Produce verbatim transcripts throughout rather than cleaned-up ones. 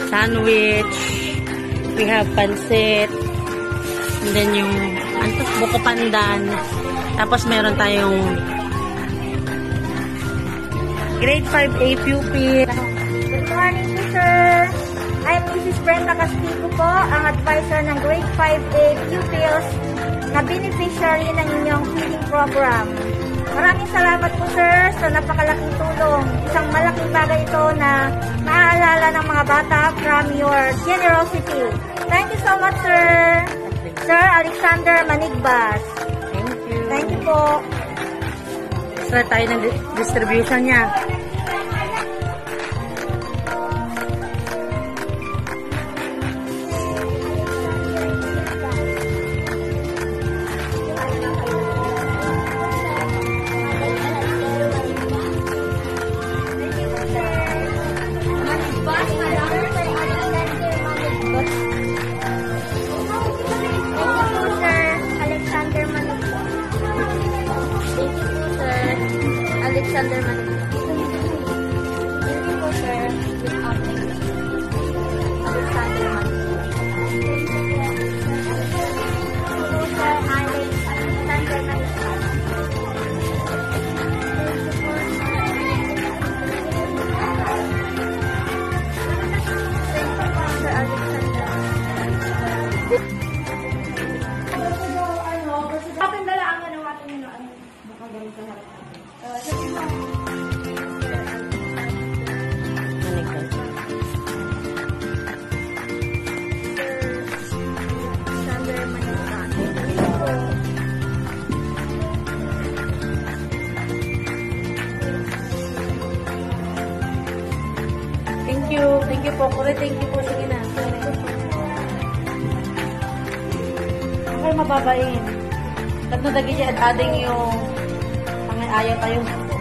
sandwich, we have pancit, and then yung antos buko pandan. Tapos meron tayong grade five A pupil. Good morning po, sir. I'm Missus Brenda Castigo po, ang advisor ng grade five A pupils na beneficiary ng inyong feeding program. Maraming salamat po, sir, sa napakalaking tulong. Isang malaking bagay ito na naaalala ng mga bata from your generosity. Thank you so much, sir. Sir Alexander Manigbas. Thank you. Thank you po. Start tayo ng distribution niya. Alexander Manigbas. Thank you po, sir. Alexander Manigbas. Sir Alexander Manigbas. Sir Alexander. Akin dala ang ano natin yun. Baka ganun sa harap. Thank you. Thank you po. Kure, thank you po. Sige na. Okay, mababain. Nagnudagi niya at ading yung ayaw tayo.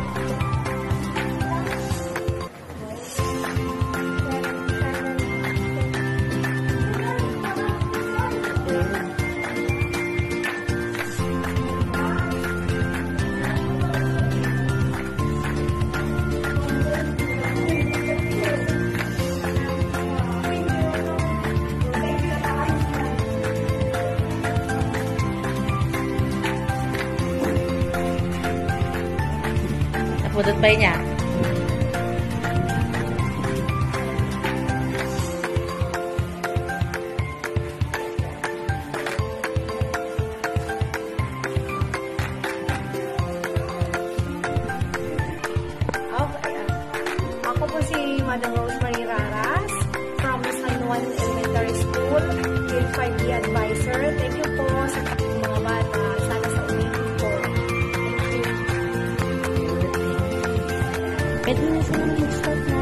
Pudot ba niya? Okay. Ako po si Madam Rosemary Raras from San Juan Elementary School, grade five B advisor. Thank you po sa mga bata. Sana sa ulitin po. Pwede na sila mag-start na.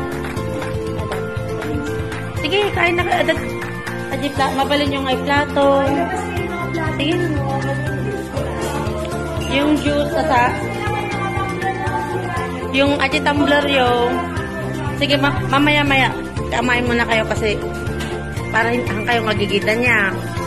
Sige, kain na ka. Adip, mabalin yung ay plato. Sige. Yung juice, asa? Yung aji tumbler yung... Sige, ma mamaya-maya. Kamain muna kayo kasi para hanggang kayo magigitan niya.